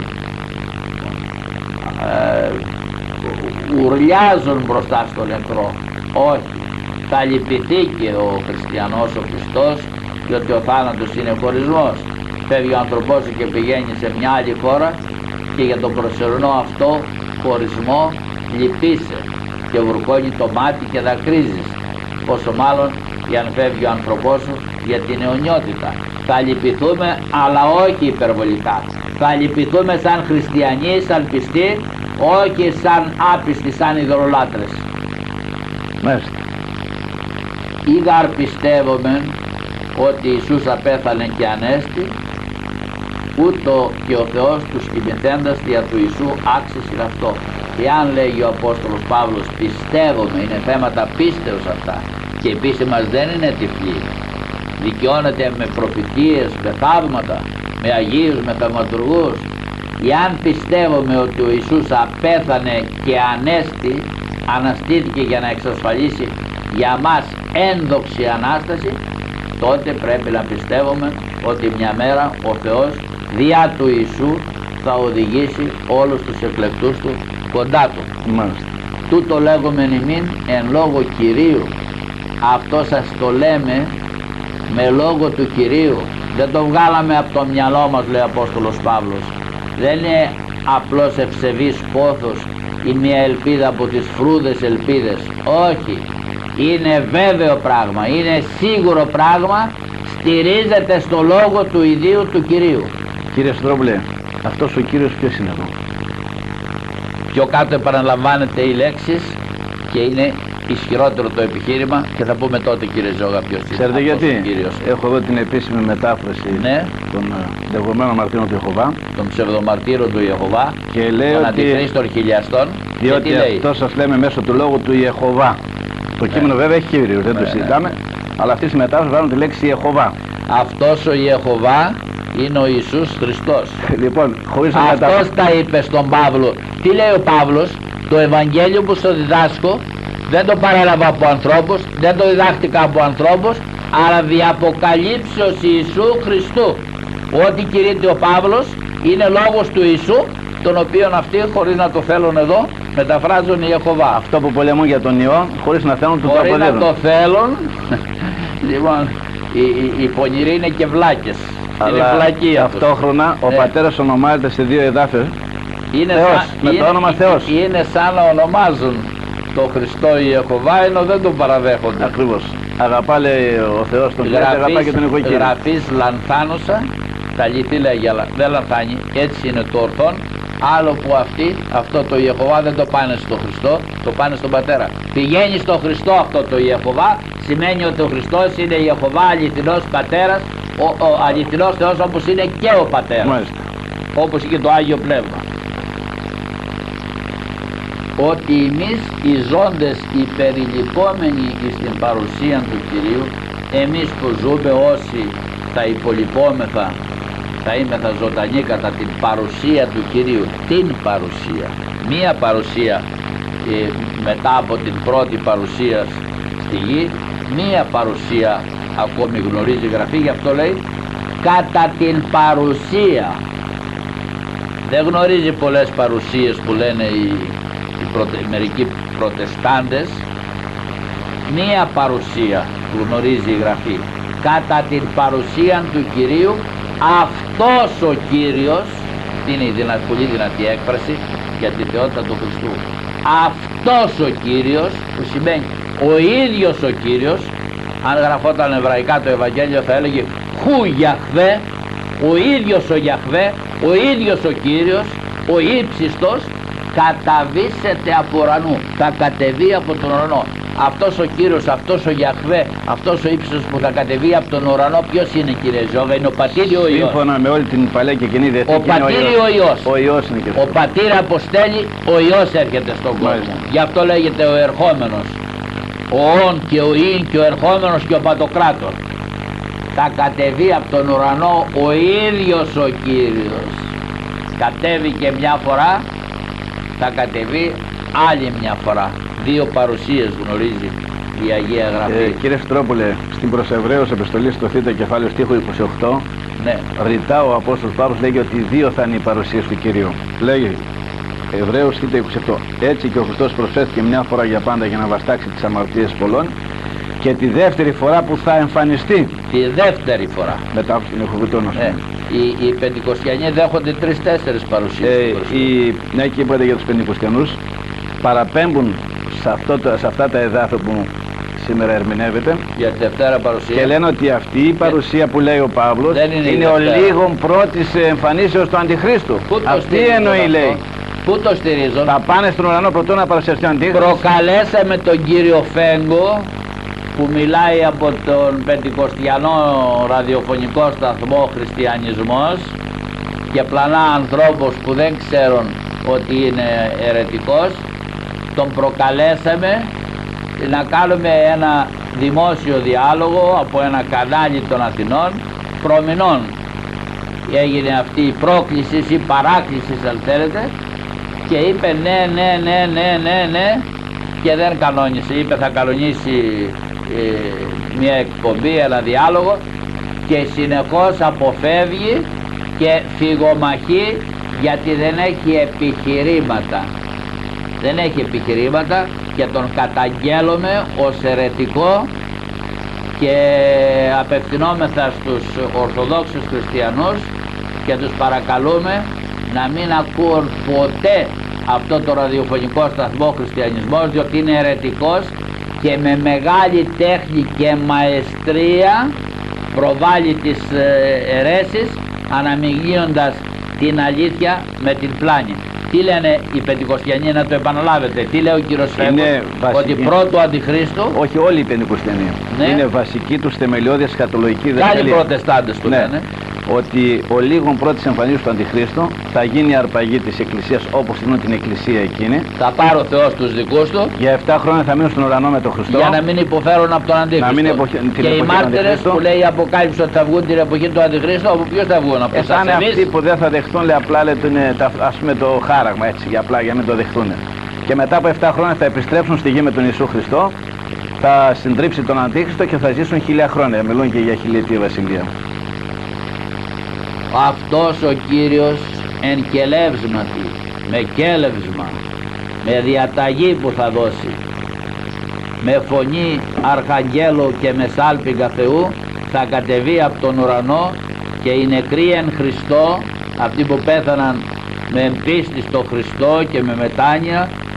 ουρλιάζουν μπροστά στον νεκρό. Όχι, θα λυπηθεί και ο χριστιανός, ο Χριστός, διότι ο θάνατος είναι χωρισμός. Φεύγει ο ανθρωπός και πηγαίνει σε μια άλλη χώρα, και για τον προσωρινό αυτό χωρισμό λυπείσαι και βουρκώνει το μάτι και δακρύζεις. Πόσο μάλλον για αν φεύγει ο ανθρωπός σου για την αιωνιότητα. Θα λυπηθούμε, αλλά όχι υπερβολικά. Θα λυπηθούμε σαν χριστιανοί, σαν πιστοί, όχι σαν άπιστοι, σαν ειδωλολάτρες. Μάλιστα. Ήγαρ πιστεύουμε ότι Ιησούς απέθανε και ανέστη, ούτω και ο Θεός τους κοιμηθέντας δια του Ιησού άξισε αυτό. Εάν, λέγει ο Απόστολος Παύλος, πιστεύουμε, είναι θέματα πίστεως αυτά, και η πίστη μας δεν είναι τυφλή, δικαιώνεται με προφητείες, με θαύματα, με αγίους, με θαυματουργούς. Εάν πιστεύουμε ότι ο Ιησούς απέθανε και ανέστη, αναστήθηκε για να εξασφαλίσει για μας ένδοξη Ανάσταση, τότε πρέπει να πιστεύουμε ότι μια μέρα ο Θεός διά του Ιησού θα οδηγήσει όλους τους εκλεκτούς του κοντά του. Μάλιστα. Τούτο λέγουμε ημίν εν λόγω Κυρίου. Αυτό σας το λέμε με λόγο του Κυρίου. Δεν το βγάλαμε από το μυαλό μας, λέει ο Απόστολος Παύλος. Δεν είναι απλώς ευσεβής πόθος ή μια ελπίδα από τις φρούδες ελπίδες. Όχι. Είναι βέβαιο πράγμα, είναι σίγουρο πράγμα, στηρίζεται στο λόγο του ιδίου του Κυρίου. Κύριε Στρόμπλε, αυτός ο Κύριος ποιος είναι εδώ? Πιο κάτω επαναλαμβάνεται οι λέξεις και είναι ισχυρότερο το επιχείρημα, και θα πούμε τότε, κύριε Ζώγα, ποιος είναι. Ξέρετε γιατί? Έχω εδώ την επίσημη μετάφραση, ναι, των λεγόμενων μαρτύρων του Ιεχωβά, των ψευδομαρτύρων του Ιεχωβά, και λέει των ότι αντιχρίστων χιλιαστών. διότι αυτό σας λέμε μέσω του λόγου του Ιεχωβά. Το κείμενο βέβαια έχει Κύριος, δεν το συζητάμε, αλλά αυτή τη μετάφραση βάλουν τη λέξη Ιεχωβά. Αυτός ο Ιεχωβά είναι ο Ιησούς Χριστός. Λοιπόν, χωρίς να αυτός τα είπε στον Παύλο. Τι λέει ο Παύλος? Το Ευαγγέλιο που στο διδάσκω δεν το παρέλαβα από ανθρώπους, δεν το διδάχτηκα από ανθρώπους, αλλά δι' αποκαλύψεως Ιησού Χριστού. Ό,τι κηρύττει ο Παύλος είναι λόγος του Ιησού, τον οποίον αυτοί, χωρίς να το θέλουν εδώ, μεταφράζουν οι Ιεχωβά. Αυτό που πολεμούν για τον Υιό, χωρίς να θέλουν το αποδίδουν. Χωρίς να το θέλουν. Λοιπόν, οι πονηροί είναι και βλάκες. Αλλά είναι βλακία. Ταυτόχρονα ο πατέρας ονομάζεται σε δύο εδάφια είναι Θεός, με το όνομα Θεός. Είναι σαν να ονομάζουν το Χριστό η Ιεχωβά, ενώ δεν τον παραδέχονται. Ακριβώς. Αγαπά, λέει ο Θεός τον Χριστό, αγαπά και τον οικοκύριο. Γραφής λανθάνωσα, τα αληθή λέγει, αλλά δεν λανθάνει, έτσι είναι το ορθόν. Άλλο που αυτοί, αυτό το Ιεχωβά δεν το πάνε στο Χριστό, το πάνε στον Πατέρα. Πηγαίνει στο Χριστό αυτό το Ιεχωβά, σημαίνει ότι ο Χριστός είναι Ιεχωβά, αληθινός Πατέρας, ο αληθινός Θεός όπως είναι και ο Πατέρας. Μάλιστα. Όπως και το Άγιο Πνεύμα. Ότι εμείς οι ζώντες υπερηλικόμενοι στην παρουσία του Κυρίου, εμείς που ζούμε όσοι θα υπολοιπόμεθα, θα είμεθα ζωντανοί κατά την παρουσία του Κυρίου, την παρουσία, μία παρουσία μετά από την πρώτη παρουσία στη γη, μία παρουσία ακόμη γνωρίζει η Γραφή, γι' αυτό λέει κατά την παρουσία. Δεν γνωρίζει πολλές παρουσίες που λένε μερικοί προτεστάντες, μία παρουσία που γνωρίζει η Γραφή, κατά την παρουσία του Κυρίου. Αυτός ο Κύριος είναι η πολύ δυνατή έκφραση για τη θεότητα του Χριστού. Αυτός ο Κύριος, που σημαίνει ο ίδιος ο Κύριος. Αν γραφόταν εβραϊκά το Ευαγγέλιο θα έλεγε Χου Γιαχβέ, ο ίδιος ο Γιαχβέ, ο ίδιος ο Κύριος, ο ύψιστος, καταβήσεται από ουρανού, θα κατεβεί από τον ουρανό. Αυτός ο Κύριος, αυτός ο Γιαχβέ, αυτός ο ύψιστος που θα κατεβεί από τον ουρανό, ποιος είναι, κύριε Ζώβα? Είναι ο Πατήρ ή ο Υιός? Σύμφωνα με όλη την Παλαιά και Καινή Διαθήκη, ο Πατήρ ή ο Υιός? Ο Υιός είναι και αυτό. Ο Πατήρ αποστέλει, ο Υιός έρχεται στον κόσμο. Γι' αυτό λέγεται ο ερχόμενος. Ο ον και ο ίν και ο ερχόμενος και ο Παντοκράτορ. Θα κατεβεί από τον ουρανό ο ίδιος ο Κύριος. Κατέβηκε μια φορά, θα κατεβεί άλλη μια φορά. Δύο παρουσίες γνωρίζει η Αγία Γραφή. Κύριε Στρόπουλε, στην προς Εβραίους επιστολή στο θ κεφάλαιο στίχο 28, ναι, ρητά ο Απόστολος Παύλος λέγει ότι δύο θα είναι οι παρουσίες του Κυρίου. Λέγει Εβραίους θ 28, έτσι και ο Χριστός προσφέρθηκε μια φορά για πάντα για να βαστάξει τις αμαρτίες πολλών, και τη δεύτερη φορά που θα εμφανιστεί. Τη δεύτερη φορά. Μετά από την Εχωβητών, οι Πεντηκοστιανοί δέχονται 3-4 παρουσίες. Ναι, και είπατε για τους Πεντηκοστιανούς, παραπέμπουν σε αυτά τα εδάφια που σήμερα ερμηνεύεται για τη Δευτέρα παρουσία, και λένε ότι αυτή η παρουσία που λέει ο Παύλος είναι ο λίγων πρώτης εμφανίσεως του Αντιχρίστου. Αυτή εννοεί, λέει. Πού το στηρίζουν? Θα πάνε στον ουρανό προτού να παρουσιαστεί ο Αντίχριστος. Προκαλέσαμε τον κύριο Φέγκο που μιλάει από τον Πεντηκοστιανό ραδιοφωνικό σταθμό Χριστιανισμός και πλανά ανθρώπους που δεν ξέρουν ότι είναι αιρετικός. Τον προκαλέσαμε να κάνουμε ένα δημόσιο διάλογο από ένα κανάλι των Αθηνών προμηνών. Έγινε αυτή η πρόκληση ή παράκληση, αν θέλετε, και είπε ναι και δεν κανόνισε. Είπε θα κανονίσει μια εκπομπή, ένα διάλογο, και συνεχώς αποφεύγει και φυγομαχεί γιατί δεν έχει επιχειρήματα. Δεν έχει επιχειρήματα και τον καταγγέλλουμε ως αιρετικό και απευθυνόμεθα στους Ορθοδόξους Χριστιανούς και τους παρακαλούμε να μην ακούν ποτέ αυτό το ραδιοφωνικό σταθμό Χριστιανισμός, διότι είναι αιρετικός και με μεγάλη τέχνη και μαεστρία προβάλλει τις αιρέσεις, αναμειγνύοντας την αλήθεια με την πλάνη. Τι λένε οι Πεντηκοστιανοί, να το επαναλάβετε? Τι λέει ο κύριος Φέγκος? Ότι πρώτο Αντιχρίστου. Όχι όλοι οι Πεντηκοστιανοί. Ναι. Είναι βασική τους θεμελιώδη εσκατολογική διδασκαλία. Άλλοι προτεστάντες του λένε. Ότι ο λίγων πρώτης εμφανίσεως του Αντιχρίστου θα γίνει η αρπαγή της Εκκλησίας όπως είναι την Εκκλησία εκείνη. Θα πάρει ο Θεός τους δικούς του. Για 7 χρόνια θα μείνουν στον ουρανό με τον Χριστό. Για να μην υποφέρουν από τον Αντίχριστο. Και οι μάρτυρες που λέει η Αποκάλυψη ότι θα βγουν την εποχή του Αντιχρίστου, από ποιος θα βγουν? Από τους ασθενείς. Αυτοί που δεν θα δεχτούν, λέει, απλά λέει, ας πούμε το χάραγμα, έτσι, για απλά για να μην το δεχτούν. Και μετά από 7 χρόνια θα επιστρέψουν στη γη με τον Ιησού Χριστό, θα συντρίψει τον Αντίχριστο και θα ζήσουν 1000 χρόνια. Μιλούν και για χιλιετή βασιλεία. Αυτός ο Κύριος εν κελεύσματι, με κέλευσμα, με διαταγή που θα δώσει, με φωνή αρχαγγέλου και με σάλπιγγα Θεού, θα κατεβεί από τον ουρανό και οι νεκροί εν Χριστώ, αυτοί που πέθαναν με πίστη στο Χριστό και με μετάνοια,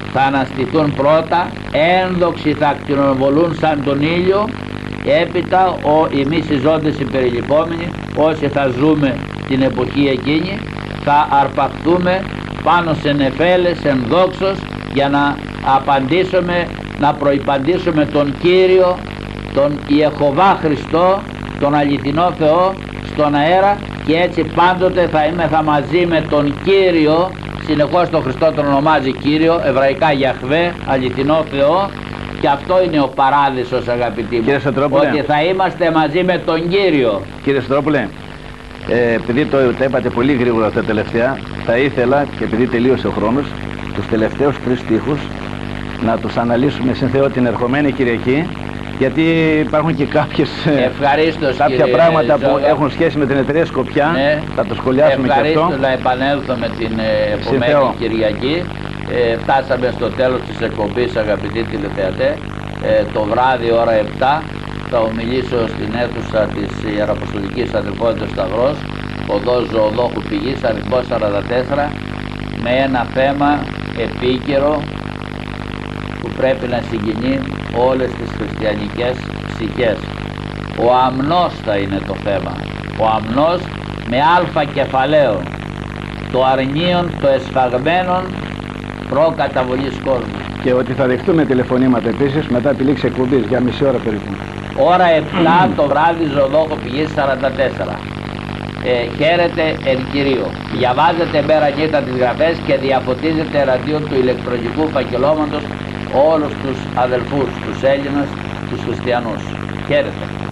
θα αναστηθούν πρώτα, ένδοξοι θα ακτινοβολούν σαν τον ήλιο, έπειτα εμείς οι ζώντες οι περιλυπόμενοι, όσοι θα ζούμε την εποχή εκείνη, θα αρπαχτούμε πάνω σε νεφέλες ενδόξως για να απαντήσουμε, να προϋπαντήσουμε τον Κύριο, τον Ιεχωβά Χριστό, τον αληθινό Θεό στον αέρα, και έτσι πάντοτε θα μαζί με τον Κύριο. Συνεχώς τον Χριστό τον ονομάζει Κύριο, εβραϊκά Γιαχβέ, αληθινό Θεό, και αυτό είναι ο παράδεισος, αγαπητοί μου, ότι θα είμαστε μαζί με τον Κύριο. Κύριε Στρόπουλε, επειδή το είπατε πολύ γρήγορα τα τελευταία, θα ήθελα, και επειδή τελείωσε ο χρόνος, τους τελευταίους 3 στίχους να τους αναλύσουμε στην Θεό την ερχομένη Κυριακή, γιατί υπάρχουν και κάποια πράγματα που έχουν σχέση με την εταιρεία Σκοπιά. Ναι, θα το σχολιάσουμε και αυτό. Ευχαρίστως να επανέλθω με την επομένη Κυριακή. Φτάσαμε στο τέλος της εκπομπής, αγαπητοί τηλεθεατές. Το βράδυ ώρα 7 θα ομιλήσω στην αίθουσα της Ιεραποστολικής Αδελφότητας Σταυρός, οδός Ζωοδόχου Πηγής, αριθμός 44, με ένα θέμα επίκαιρο που πρέπει να συγκινεί όλες τις χριστιανικές ψυχές. Ο αμνός θα είναι το θέμα. Ο αμνός με αλφα κεφαλαίο. Το αρνίον, το εσφαγμένον προκαταβολής κόσμου. Και ότι θα δεχτούμε τηλεφωνήματα επίσης μετά τη λήξη εκπομπής για μισή ώρα περίπου. Ώρα 7 το βράδυ, Ζωοδόχο Πηγής 44. Χαίρετε εν Κυρίω. Διαβάζετε μέρα νύχτα τις γραφές και διαφωτίζετε εναντίον του ηλεκτρονικού φακελώματος όλους τους αδελφούς, τους Έλληνες, τους χριστιανούς. Χαίρετε.